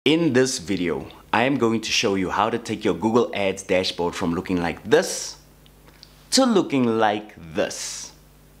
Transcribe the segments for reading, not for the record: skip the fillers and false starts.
In this video, I am going to show you how to take your Google Ads dashboard from looking like this to looking like this.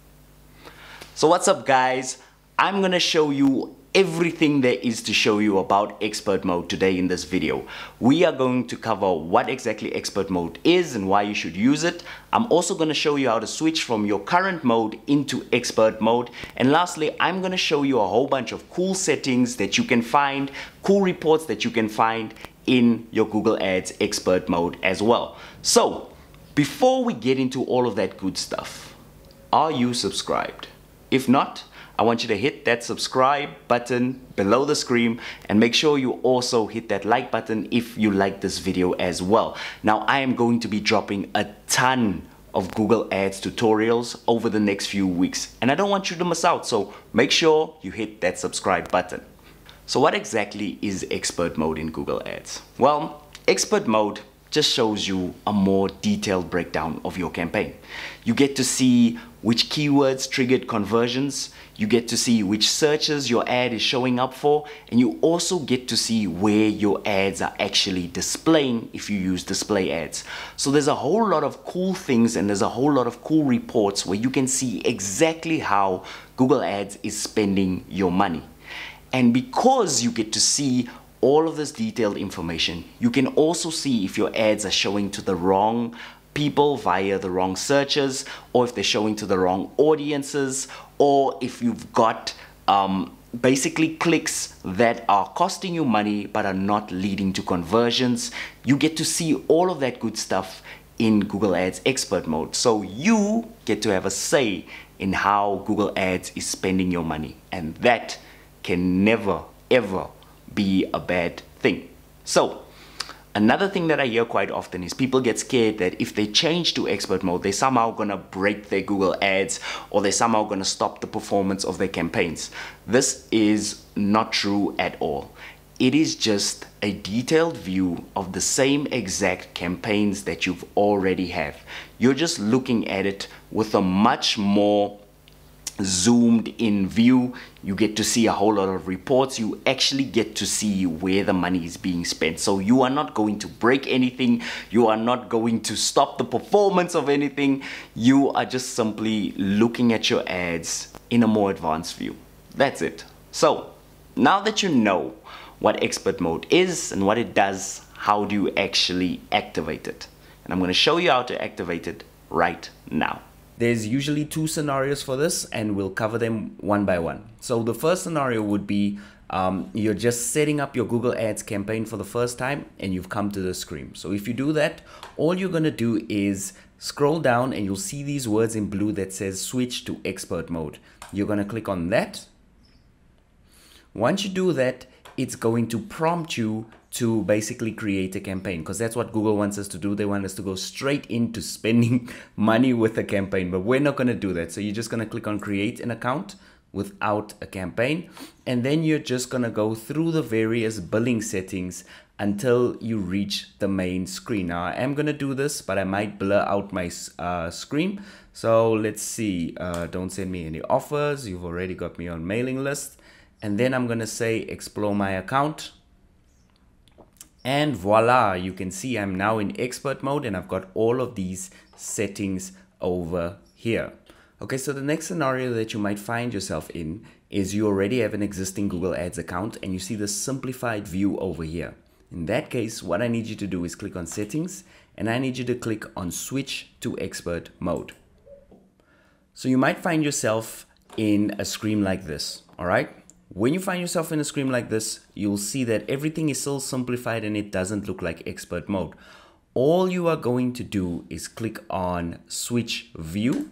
So what's up guys? I'm going to show you everything there is to show you about expert mode today in this video. We are going to cover what exactly expert mode is and why you should use it. I'm also going to show you how to switch from your current mode into expert mode. And lastly, I'm going to show you a whole bunch of cool settings that you can find, cool reports that you can find in your Google Ads expert mode as well. So before we get into all of that good stuff, are you subscribed? If not, I want you to hit that subscribe button below the screen and make sure you also hit that like button if you like this video as well. Now I am going to be dropping a ton of Google Ads tutorials over the next few weeks and I don't want you to miss out, so make sure you hit that subscribe button. So what exactly is expert mode in Google Ads? Well, expert mode just shows you a more detailed breakdown of your campaign. You get to see which keywords triggered conversions, you get to see which searches your ad is showing up for, and you also get to see where your ads are actually displaying if you use display ads. So there's a whole lot of cool things and there's a whole lot of cool reports where you can see exactly how Google Ads is spending your money. And because you get to see all of this detailed information, you can also see if your ads are showing to the wrong people via the wrong searches, or if they're showing to the wrong audiences, or if you've got basically clicks that are costing you money but are not leading to conversions. You get to see all of that good stuff in Google Ads expert mode. So you get to have a say in how Google Ads is spending your money, and that can never ever be a bad thing. So another thing that I hear quite often is people get scared that if they change to expert mode, they're somehow gonna break their Google Ads or they're somehow gonna stop the performance of their campaigns. This is not true at all. It is just a detailed view of the same exact campaigns that you've already have. You're just looking at it with a much more zoomed in view. You get to see a whole lot of reports. You actually get to see where the money is being spent. So you are not going to break anything. You are not going to stop the performance of anything. You are just simply looking at your ads in a more advanced view. That's it. So now that you know what expert mode is and what it does, how do you actually activate it? And I'm going to show you how to activate it right now. There's usually two scenarios for this and we'll cover them one by one. So the first scenario would be you're just setting up your Google Ads campaign for the first time and you've come to the screen. So if you do that, all you're going to do is scroll down and you'll see these words in blue that says switch to expert mode. You're going to click on that. Once you do that, it's going to prompt you to basically create a campaign, because that's what Google wants us to do. They want us to go straight into spending money with a campaign, but we're not going to do that. So you're just going to click on create an account without a campaign, and then you're just going to go through the various billing settings until you reach the main screen. Now I am going to do this, but I might blur out my screen. So let's see, don't send me any offers. You've already got me on mailing list. And then I'm going to say explore my account. And voila, you can see I'm now in expert mode and I've got all of these settings over here. Okay, so the next scenario that you might find yourself in is you already have an existing Google Ads account and you see the simplified view over here. In that case, what I need you to do is click on settings and I need you to click on switch to expert mode. So you might find yourself in a screen like this, all right? When you find yourself in a screen like this, you'll see that everything is still simplified and it doesn't look like expert mode. All you are going to do is click on switch view.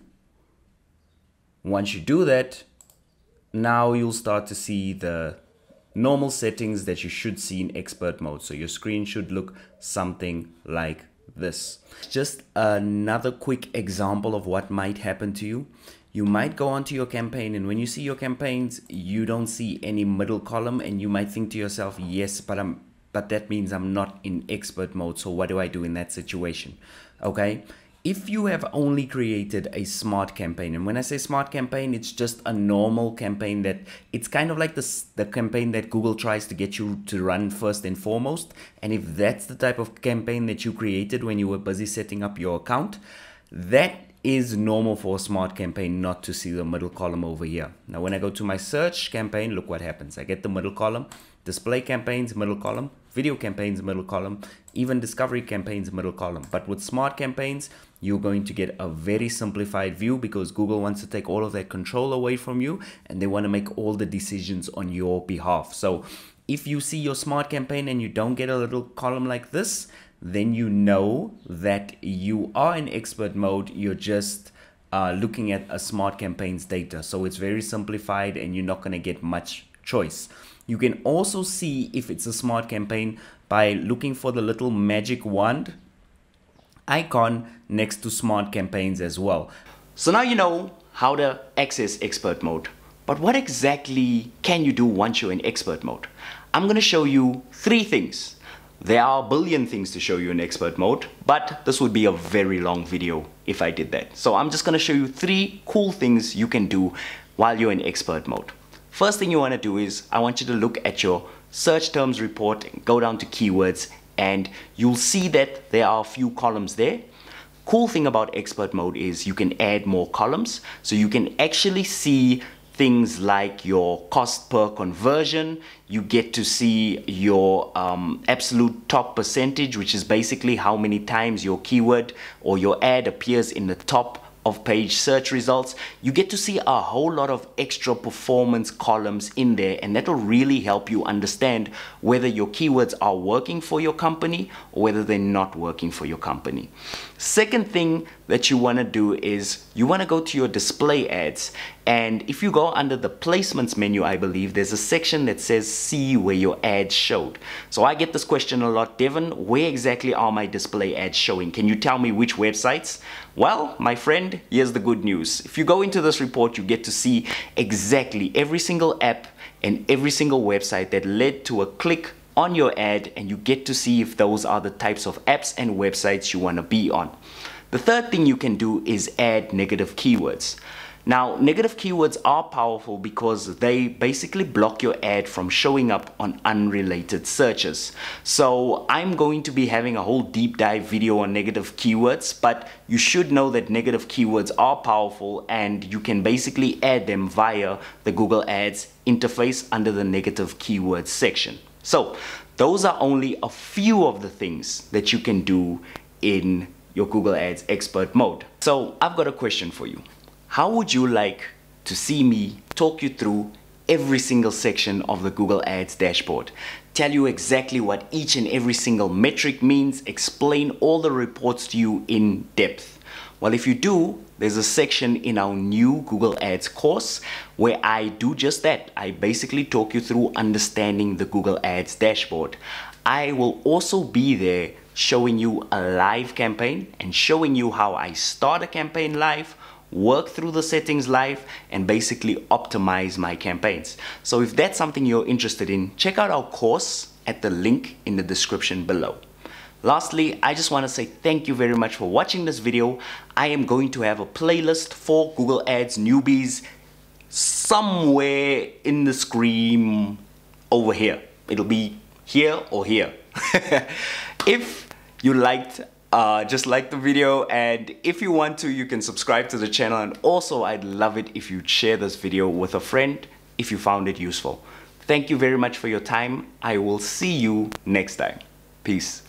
Once you do that, now you'll start to see the normal settings that you should see in expert mode. So your screen should look something like this. Just another quick example of what might happen to you. You might go onto your campaign and when you see your campaigns, you don't see any middle column and you might think to yourself, yes, but that means I'm not in expert mode. So what do I do in that situation? Okay. If you have only created a smart campaign, and when I say smart campaign, it's just a normal campaign that it's kind of like the campaign that Google tries to get you to run first and foremost. And if that's the type of campaign that you created when you were busy setting up your account, that is normal for a smart campaign not to see the middle column over here. Now, when I go to my search campaign, look what happens. I get the middle column, display campaigns, middle column, video campaigns, middle column, even discovery campaigns, middle column. But with smart campaigns, you're going to get a very simplified view because Google wants to take all of that control away from you and they want to make all the decisions on your behalf. So if you see your smart campaign and you don't get a little column like this, then you know that you are in expert mode. You're just looking at a smart campaign's data. So it's very simplified and you're not going to get much choice. You can also see if it's a smart campaign by looking for the little magic wand icon next to smart campaigns as well. So now you know how to access expert mode. But what exactly can you do once you're in expert mode? I'm going to show you 3 things. There are a billion things to show you in expert mode, but this would be a very long video if I did that. So I'm just going to show you 3 cool things you can do while you're in expert mode. First thing you want to do is I want you to look at your search terms report, go down to keywords, and you'll see that there are a few columns there. Cool thing about expert mode is you can add more columns, so you can actually see things like your cost per conversion. You get to see your absolute top percentage, which is basically how many times your keyword or your ad appears in the top of page search results. You get to see a whole lot of extra performance columns in there, and that'll really help you understand whether your keywords are working for your company or whether they're not working for your company. Second thing that you want to do is you want to go to your display ads, and if you go under the placements menu, I believe there's a section that says see where your ads showed. So I get this question a lot, Devin, where exactly are my display ads showing? Can you tell me which websites? Well, my friend, here's the good news. If you go into this report, you get to see exactly every single app and every single website that led to a click on your ad, and you get to see if those are the types of apps and websites you want to be on. The third thing you can do is add negative keywords. Now, negative keywords are powerful because they basically block your ad from showing up on unrelated searches. So I'm going to be having a whole deep dive video on negative keywords, but you should know that negative keywords are powerful and you can basically add them via the Google Ads interface under the negative keywords section. So those are only a few of the things that you can do in your Google Ads expert mode. So I've got a question for you. How would you like to see me talk you through every single section of the Google Ads dashboard? Tell you exactly what each and every single metric means, explain all the reports to you in depth. Well, if you do, there's a section in our new Google Ads course where I do just that. I basically talk you through understanding the Google Ads dashboard. I will also be there showing you a live campaign and showing you how I start a campaign live, work through the settings live, and basically optimize my campaigns. So if that's something you're interested in, check out our course at the link in the description below. Lastly, I just want to say thank you very much for watching this video. I am going to have a playlist for Google Ads newbies somewhere in the screen over here. It'll be here or here. If you liked just like the video, and if you want to, you can subscribe to the channel, and also I'd love it if you'd share this video with a friend if you found it useful. Thank you very much for your time. I will see you next time. Peace.